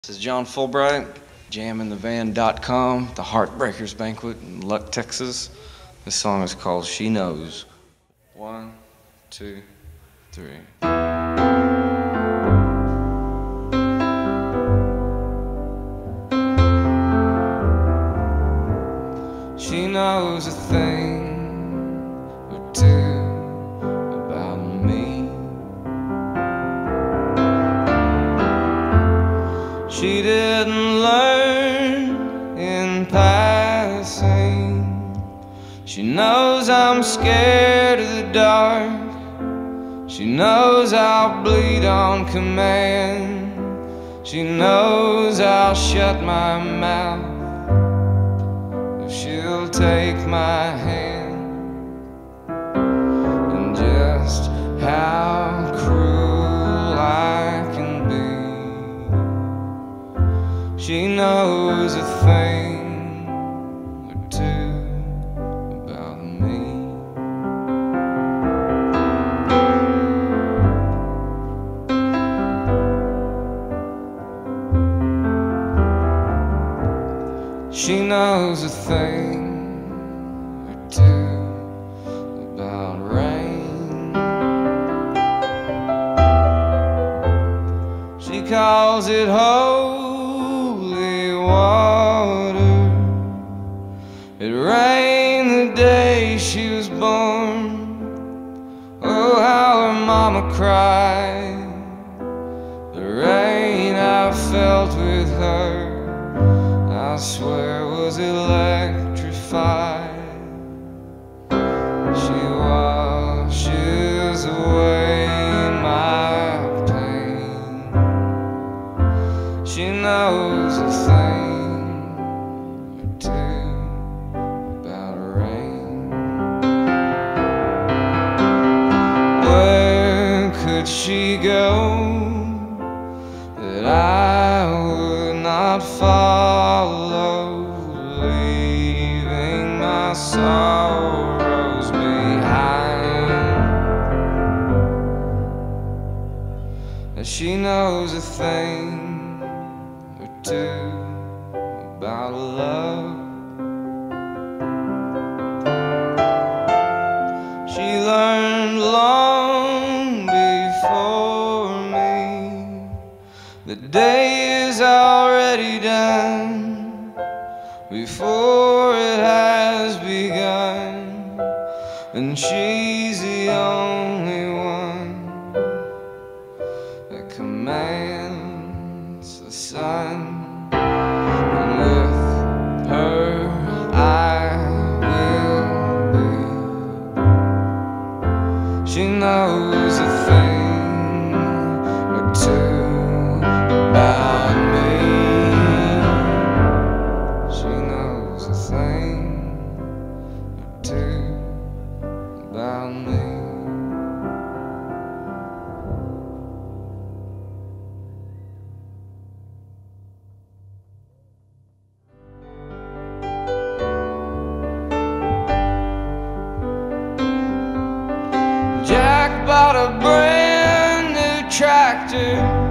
This is John Fulbright, jaminthevan.com, the Heartbreakers Banquet in Luck, Texas. This song is called She Knows. 1, 2, 3. She knows a thing or two about me. She didn't learn in passing. She knows I'm scared of the dark. She knows I'll bleed on command. She knows I'll shut my mouth if she'll take my hand. And just how cruel I can be. She knows a thing or two about me. She knows a thing or two about rain. She calls it holy water. It rained the day she was born. Oh, how her mama cried. The rain I felt with her, I swear, was electrified. She washes away my pain. She knows a thing or two about rain. Where could she go that I would not follow, leaving my sorrows behind? She knows a thing or two about love. She learned long before me. The day is already done before it has begun, and she's the only one that commands the sun. And with her I will be. She knows a thing or two about me. She knows a thing or two about me. Jack bought a brand new tractor.